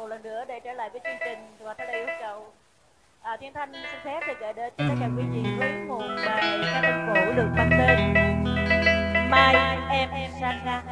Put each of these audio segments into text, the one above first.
một lần nữa để trở lại với chương trình và theo lời yêu cầu. Thiên Thanh xin phép được gửi đến cho tất cả quý vị với một bài ca tình cổ được mang tên Mai Em Sang Ra.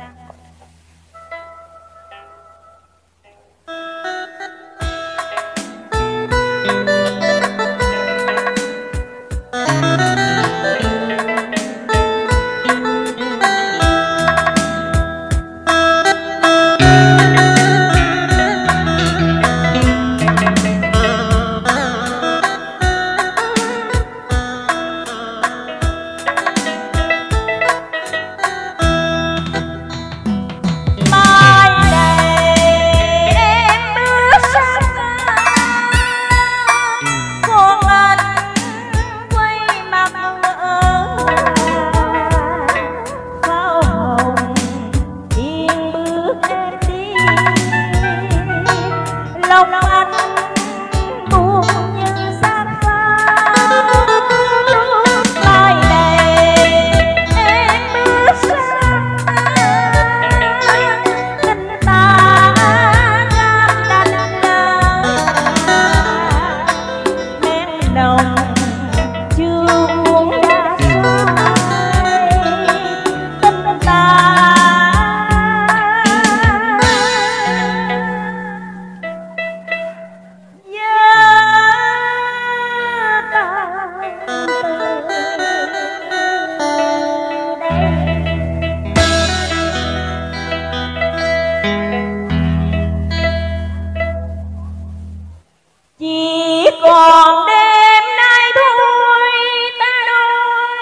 Còn đêm nay thôi ta đôi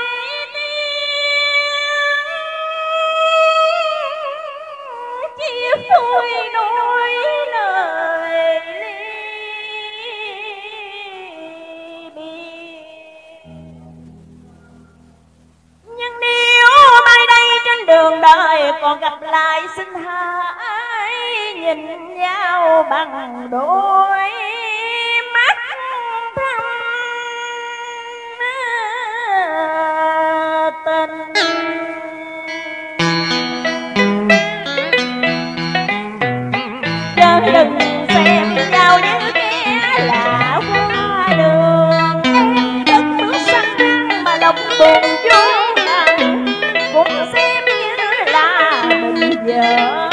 tiếng chia phôi nỗi lời ly biệt. Nhưng nếu mai đây trên đường đời còn gặp lại, xin hãy nhìn nhau bằng đôi tình. Chớ đừng xem nhau như kẻ lạ qua đường, em đất nước xanh mà lòng buồn vô ngần, cũng xem như là mình vợ.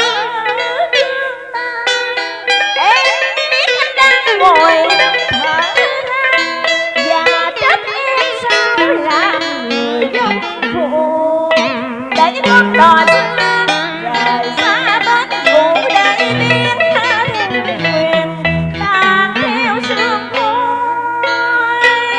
Em biết anh đang ngồi thở và trách em sao làm người dân phụ, để những con đò xưa rời xa bên cũ, để biến thân quyền tan theo sương khói.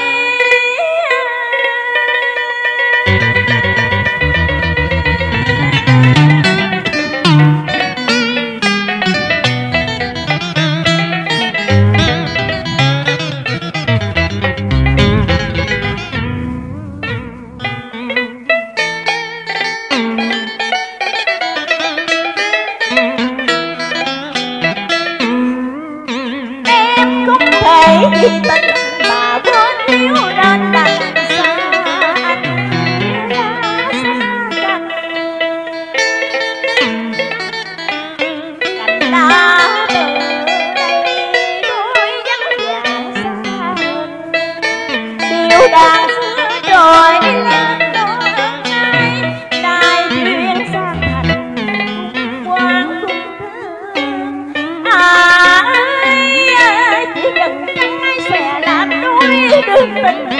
Vì tình mà quên yêu nên đành xa anh ra xa cành. Cành lá từ đây đôi vắng vàng xa hình, điều đàn xưa trôi lên đôi nay, nay duyên sang thành quán cung thương. Ai chỉ cần sẽ làm đôi đường tình